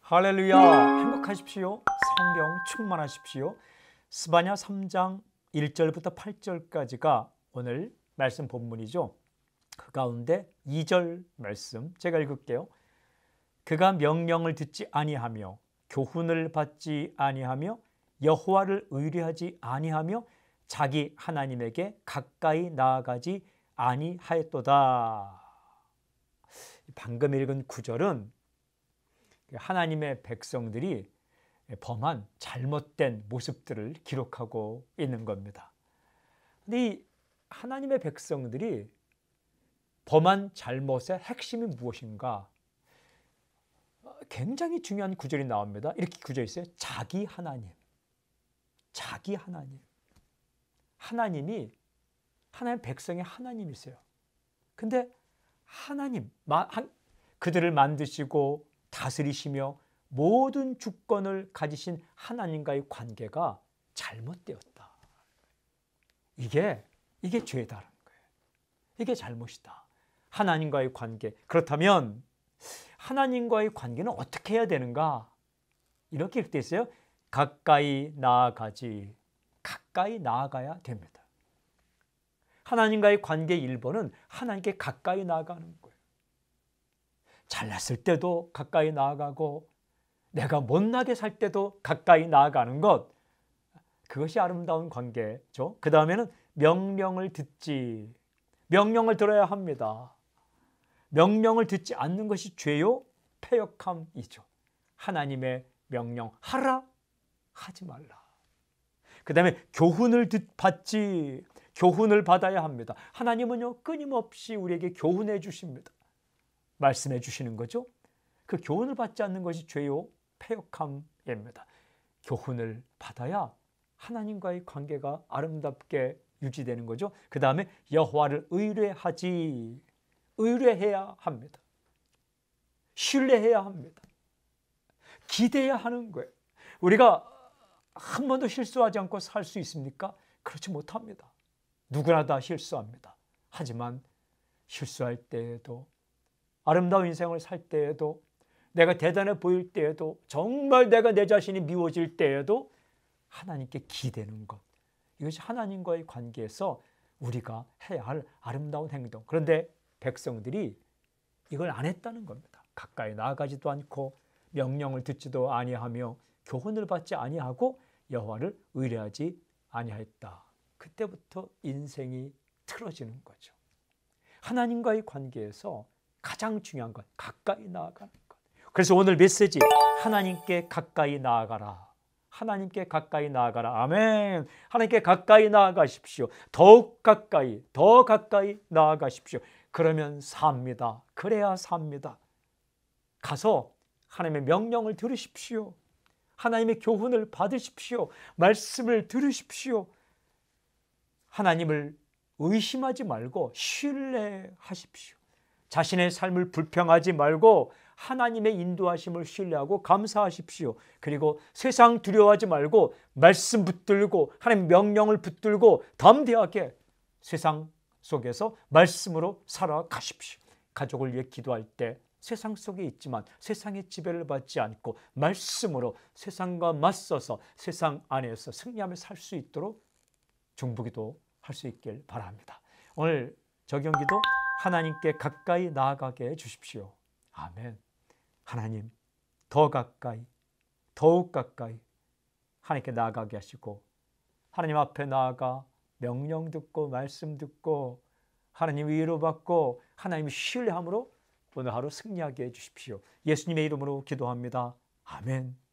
할렐루야. 행복하십시오. 성령 충만하십시오. 스바냐 3장 1절부터 8절까지가 오늘 말씀 본문이죠. 그 가운데 2절 말씀 제가 읽을게요. 그가 명령을 듣지 아니하며 교훈을 받지 아니하며 여호와를 의뢰하지 아니하며 자기 하나님에게 가까이 나아가지 아니하였도다. 방금 읽은 구절은 하나님의 백성들이 범한 잘못된 모습들을 기록하고 있는 겁니다. 근데 이 하나님의 백성들이 범한 잘못의 핵심이 무엇인가? 굉장히 중요한 구절이 나옵니다. 이렇게 구절이 있어요. 자기 하나님. 자기 하나님. 하나님이 하나님 백성의 하나님이세요. 근데 하나님, 그들을 만드시고 다스리시며 모든 주권을 가지신 하나님과의 관계가 잘못되었다. 이게 죄다라는 거예요. 이게 잘못이다. 하나님과의 관계. 그렇다면 하나님과의 관계는 어떻게 해야 되는가? 이렇게 되어 있어요. 가까이 나아가지. 가까이 나아가야 됩니다. 하나님과의 관계 1번은 하나님께 가까이 나아가는 거예요. 잘났을 때도 가까이 나아가고 내가 못나게 살 때도 가까이 나아가는 것, 그것이 아름다운 관계죠. 그 다음에는 명령을 듣지. 명령을 들어야 합니다. 명령을 듣지 않는 것이 죄요 패역함이죠. 하나님의 명령 하라, 하지 말라. 그 다음에 교훈을 받지. 교훈을 받아야 합니다. 하나님은요 끊임없이 우리에게 교훈해 주십니다. 말씀해 주시는 거죠. 그 교훈을 받지 않는 것이 죄요 패역함입니다. 교훈을 받아야 하나님과의 관계가 아름답게 유지되는 거죠. 그 다음에 여호와를 의뢰하지. 의뢰해야 합니다. 신뢰해야 합니다. 기대야 하는 거예요. 우리가 한 번도 실수하지 않고 살 수 있습니까? 그렇지 못합니다. 누구나 다 실수합니다. 하지만 실수할 때에도, 아름다운 인생을 살 때에도, 내가 대단해 보일 때에도, 정말 내가 내 자신이 미워질 때에도 하나님께 기대는 것, 이것이 하나님과의 관계에서 우리가 해야 할 아름다운 행동. 그런데 백성들이 이걸 안 했다는 겁니다. 가까이 나아가지도 않고 명령을 듣지도 아니하며 교훈을 받지 아니하고 여호와를 의뢰하지 아니하였다. 그때부터 인생이 틀어지는 거죠. 하나님과의 관계에서 가장 중요한 건 가까이 나아가는 것. 그래서 오늘 메시지, 하나님께 가까이 나아가라. 하나님께 가까이 나아가라. 아멘. 하나님께 가까이 나아가십시오. 더욱 가까이, 더 가까이 나아가십시오. 그러면 삽니다. 그래야 삽니다. 가서 하나님의 명령을 들으십시오. 하나님의 교훈을 받으십시오. 말씀을 들으십시오. 하나님을 의심하지 말고 신뢰하십시오. 자신의 삶을 불평하지 말고 하나님의 인도하심을 신뢰하고 감사하십시오. 그리고 세상 두려워하지 말고 말씀 붙들고 하나님의 명령을 붙들고 담대하게 세상 속에서 말씀으로 살아가십시오. 가족을 위해 기도할 때 세상 속에 있지만 세상의 지배를 받지 않고 말씀으로 세상과 맞서서 세상 안에서 승리하며 살 수 있도록 중보기도 할 수 있길 바랍니다. 오늘 적용기도 하나님께 가까이 나아가게 해주십시오. 아멘. 하나님, 더 가까이, 더욱 가까이 하나님께 나아가게 하시고 하나님 앞에 나아가 명령 듣고 말씀 듣고 하나님 위로받고 하나님 신뢰함으로 오늘 하루 승리하게 해주십시오. 예수님의 이름으로 기도합니다. 아멘.